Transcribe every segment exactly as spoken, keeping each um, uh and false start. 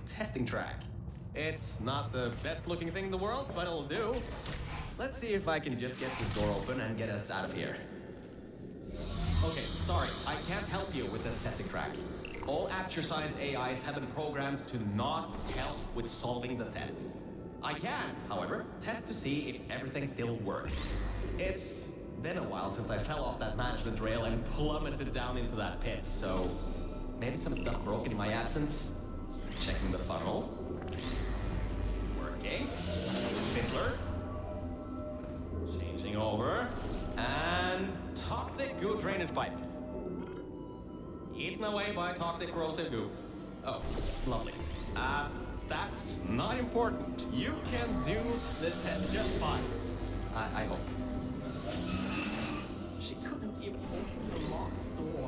testing track. It's not the best looking thing in the world, but it'll do. Let's see if I can just get this door open and get us out of here. Okay, sorry, I can't help you with this testing track. All Aperture Science A Is have been programmed to not help with solving the tests. I can, however, test to see if everything still works. It's been a while since I fell off that management rail and plummeted down into that pit, so maybe some stuff broken in my absence. Checking the funnel. Working. Fizzler. Changing over. And toxic goo drainage pipe. Eaten away by toxic corrosive goo. Oh, lovely. Uh, that's not important. You can do this test just fine. I, I hope. She couldn't even open the locked door.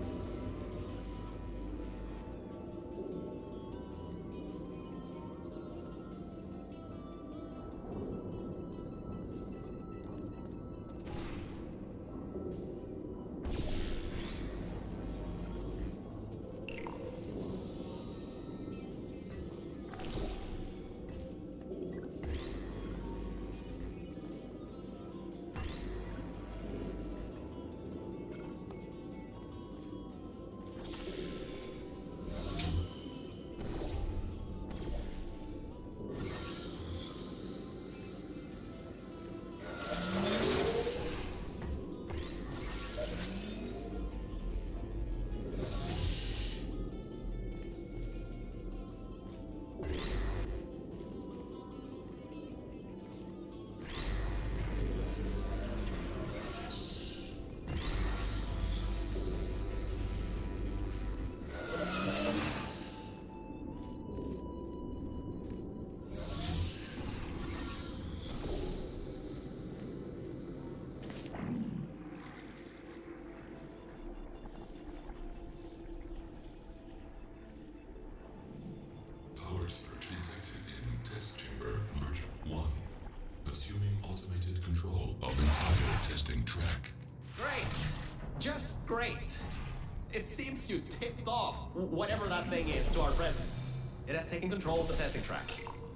Powers detected in test chamber version one. Assuming automated control of entire testing track. Great! Just great! It seems you tipped off whatever that thing is to our presence. It has taken control of the testing track.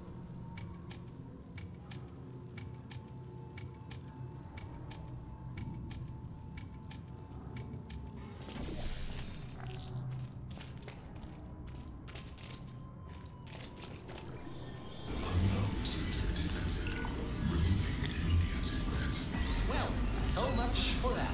Unknown center detected. Removing immediate threat. Well, so much for that.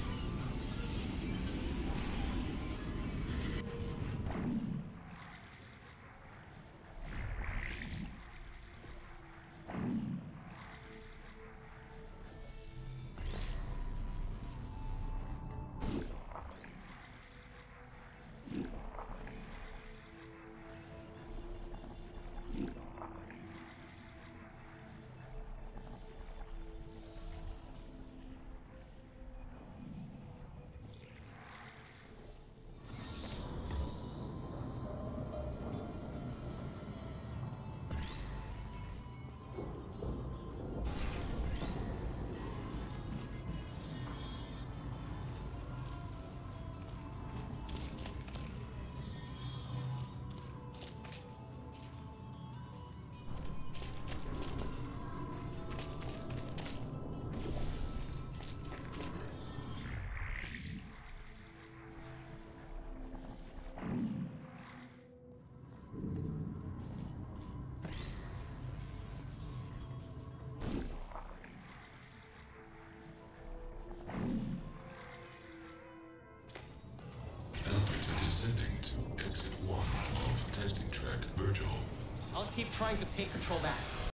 Descending to exit one of testing track Virgil. I'll keep trying to take control back.